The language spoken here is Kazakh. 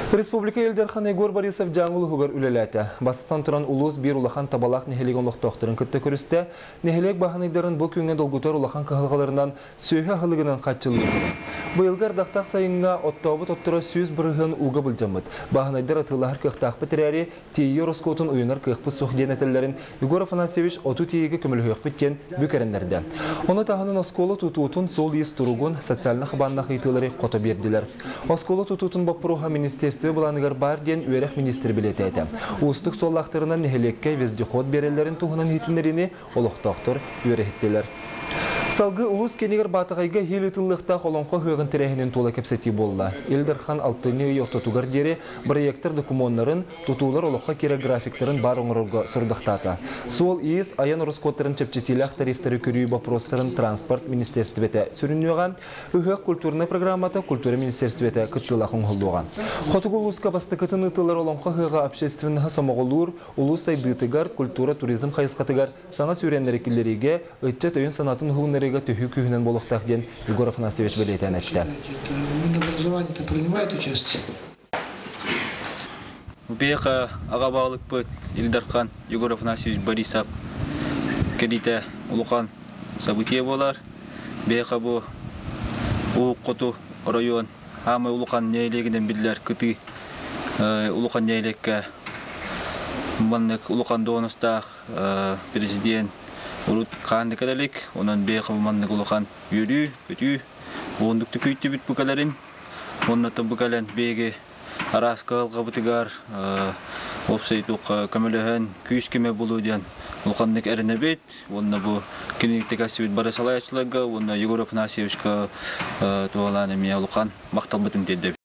Республика Елдерхан Егор Борисов жаңылы хугар үлеләті. Бастан тұран улус бір улахан табалақ нехелеген лоқтоқтырын күтті көрісті. Нехелек бағанайдарын бұл күнге долгутар улахан қағылғаларынан сөйі ғылығынан қатчылы. Бұйылғар дақтақ сайынға оттауы тоттыра сөз бірігін уға бұлжамыд. Бағанайдар атылағыр қықтақ бітірәрі тейі роскотын ойынар қықпы сохден әтілерін Егор Афанасьевич оту тейігі көміліғық біткен бүкәріндерді. Оны тағының осколы тұтуытын сол ес тұруғын социалны қабаннақ етілері қота берділер. Осколы тұтуытын бапыруға министерстве бұланығар бар ден өрек министр білеті әйті. Ұстық соллақтарынан нехелекке вездиход берелерін туғынан етінеріне олықтақтыр өректелер. Салғы улус кенегер батығайға хелетіліқта қолонқы ғығын тірәхінен тола кепсеті болла. Елдерхан алтыны йоқтатуғар дері проекттер документарын тұтулар олыққа кері графиктерін бар оңырға сұрдықтата. Сол ес аян ұрыскоттарын чепчетелек тарифтары көрі бапростарын транспорт министерстветі сүрінуға, үғық культурны программаты культура министерстветі күттілақын ғылдуға. Қотығы улусқа бастықытын ұтылар олонқы ғыға общественіға самоғылуыр, улус сайдытығар, культура, туризм қайысқатығар, саңа сүйрендері келлеріге, үтчет өйін санатын ғылнарыға түйі күйінен болуқтақ ден Егор Афанасьевич білейтен әтті. Минобразование-то принимает участие? Беха ағабағылық бұд Елдархан Егор Афанасьевич Борисов кәдейті ұлыған события болар. Беха бұл ұқыту район амы ұлыған нәйлегінен білдер күті ұлыған нәйлекке мұнық ұлыған доғыныстақ президент Урут қанды кәдәлік, онан бейқы бұманны құлыған үйірі, көті, оңдықты көйтті бүт бүкәлерін. Оннаты бүкәлен бейге арас қағылға бұтығар, опсайтуқ көміліғін күйіс кеме болу ден. Ұлғандық әріне бет, онна бұл кенеліктік әсібет бары салайатшылығы, онна Егор Афанасьевичқа туғаланы мен ұлған мақтал бұтын деді.